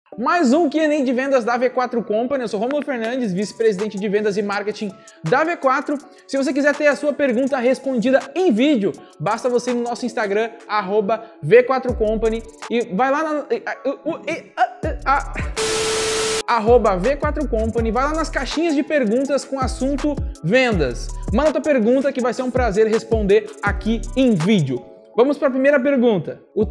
Mais um Q&A de vendas da V4 Company. Eu sou Rômulo Fernandes, vice-presidente de vendas e marketing da V4. Se você quiser ter a sua pergunta respondida em vídeo, basta você ir no nosso Instagram, @V4Company, e vai lá na... @V4Company, vai lá nas caixinhas de perguntas com assunto vendas. Manda tua pergunta que vai ser um prazer responder aqui em vídeo. Vamos para a primeira pergunta. O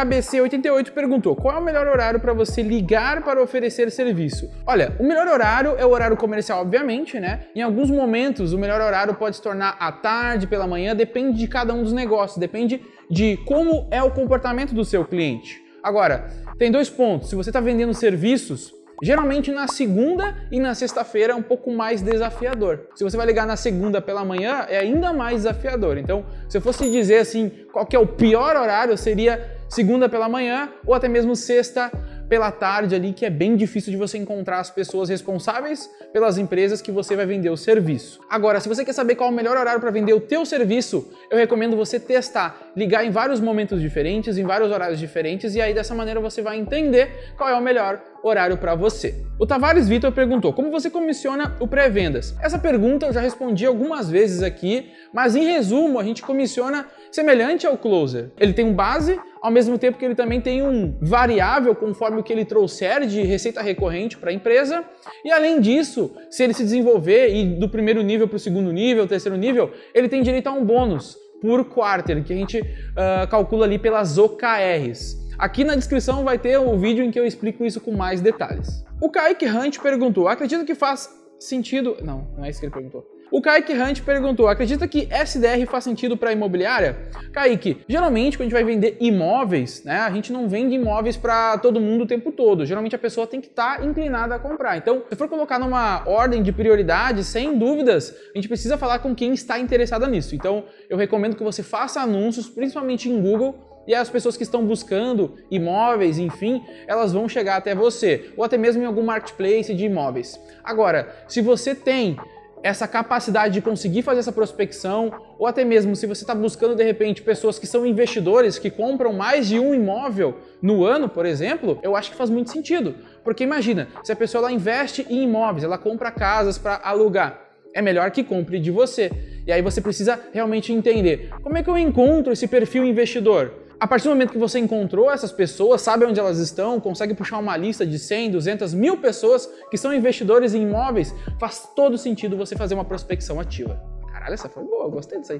THBC88 perguntou: qual é o melhor horário para você ligar para oferecer serviço? Olha, o melhor horário é o horário comercial, obviamente, né? Em alguns momentos, o melhor horário pode se tornar à tarde, pela manhã, depende de cada um dos negócios, depende de como é o comportamento do seu cliente. Agora, tem dois pontos. Se você está vendendo serviços, geralmente na segunda e na sexta-feira é um pouco mais desafiador. Se você vai ligar na segunda pela manhã, é ainda mais desafiador. Então, se eu fosse dizer assim, qual que é o pior horário, seria segunda pela manhã ou até mesmo sexta pela tarde ali, que é bem difícil de você encontrar as pessoas responsáveis pelas empresas que você vai vender o serviço. Agora, se você quer saber qual é o melhor horário para vender o teu serviço, eu recomendo você testar, ligar em vários momentos diferentes, em vários horários diferentes, e aí dessa maneira você vai entender qual é o melhor horário para você. O Tavares Vitor perguntou: como você comissiona o pré-vendas? Essa pergunta eu já respondi algumas vezes aqui, mas em resumo a gente comissiona semelhante ao closer. Ele tem um base, ao mesmo tempo que ele também tem um variável conforme o que ele trouxer de receita recorrente para a empresa. E além disso, se ele se desenvolver e do primeiro nível para o segundo nível, terceiro nível, ele tem direito a um bônus por quarter, que a gente calcula ali pelas OKRs. Aqui na descrição vai ter o vídeo em que eu explico isso com mais detalhes. O Kaique Hunt perguntou: acredita que faz sentido... Não é isso que ele perguntou. O Kaique Hunt perguntou: acredita que SDR faz sentido para imobiliária? Kaique, geralmente quando a gente vai vender imóveis, né, a gente não vende imóveis para todo mundo o tempo todo. Geralmente a pessoa tem que estar inclinada a comprar. Então, se for colocar numa ordem de prioridade, sem dúvidas, a gente precisa falar com quem está interessado nisso. Então, eu recomendo que você faça anúncios, principalmente em Google, e as pessoas que estão buscando imóveis, enfim, elas vão chegar até você, ou até mesmo em algum marketplace de imóveis. Agora, se você tem essa capacidade de conseguir fazer essa prospecção, ou até mesmo se você está buscando, de repente, pessoas que são investidores, que compram mais de um imóvel no ano, por exemplo, eu acho que faz muito sentido. Porque imagina, se a pessoa ela investe em imóveis, ela compra casas para alugar, é melhor que compre de você. E aí você precisa realmente entender: como é que eu encontro esse perfil investidor? A partir do momento que você encontrou essas pessoas, sabe onde elas estão, consegue puxar uma lista de 100, 200, 1000 pessoas que são investidores em imóveis, faz todo sentido você fazer uma prospecção ativa. Caralho, essa foi boa, eu gostei disso aí.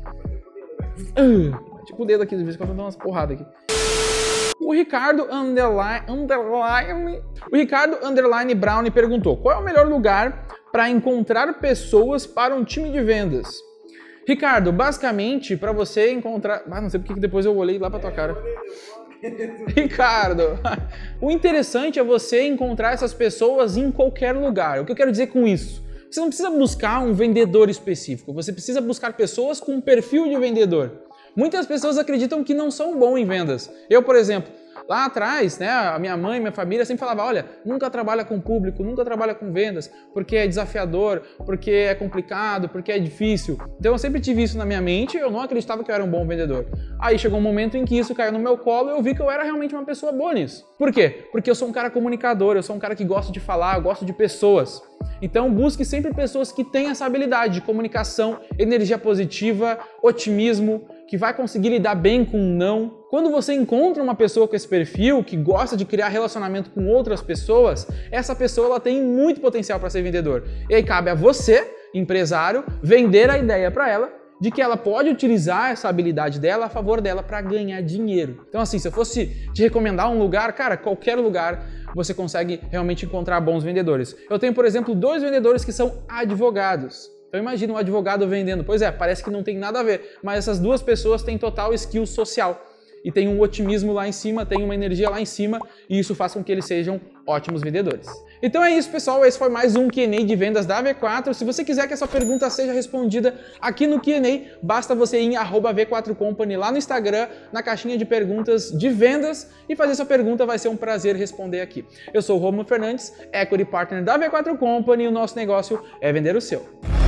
Tipo o dedo aqui, de vez em quando eu dou umas porradas aqui. O Ricardo Underline Brown perguntou: qual é o melhor lugar para encontrar pessoas para um time de vendas? Ricardo, basicamente, para você encontrar... não sei porque que depois eu olhei lá pra tua cara. Ricardo, o interessante é você encontrar essas pessoas em qualquer lugar. O que eu quero dizer com isso? Você não precisa buscar um vendedor específico, você precisa buscar pessoas com um perfil de vendedor. Muitas pessoas acreditam que não são bons em vendas. Eu, por exemplo, lá atrás, né, a minha mãe, minha família sempre falava: olha, nunca trabalha com público, nunca trabalha com vendas, porque é desafiador, porque é complicado, porque é difícil. Então eu sempre tive isso na minha mente, eu não acreditava que eu era um bom vendedor. Aí chegou um momento em que isso caiu no meu colo e eu vi que eu era realmente uma pessoa boa nisso. Por quê? Porque eu sou um cara comunicador, eu sou um cara que gosta de falar, eu gosto de pessoas. Então busque sempre pessoas que têm essa habilidade de comunicação, energia positiva, otimismo, que vai conseguir lidar bem com um não. Quando você encontra uma pessoa com esse perfil, que gosta de criar relacionamento com outras pessoas, essa pessoa ela tem muito potencial para ser vendedor. E aí cabe a você, empresário, vender a ideia para ela de que ela pode utilizar essa habilidade dela a favor dela para ganhar dinheiro. Então assim, se eu fosse te recomendar um lugar, cara, qualquer lugar você consegue realmente encontrar bons vendedores. Eu tenho, por exemplo, 2 vendedores que são advogados. Então imagina um advogado vendendo. Pois é, parece que não tem nada a ver, mas essas 2 pessoas têm total skill social. E tem um otimismo lá em cima, tem uma energia lá em cima, e isso faz com que eles sejam ótimos vendedores. Então é isso, pessoal. Esse foi mais um Q&A de vendas da V4. Se você quiser que a sua pergunta seja respondida aqui no Q&A, basta você ir em @V4Company lá no Instagram, na caixinha de perguntas de vendas, e fazer sua pergunta. Vai ser um prazer responder aqui. Eu sou o Rômulo Fernandes, Equity Partner da V4 Company, e o nosso negócio é vender o seu.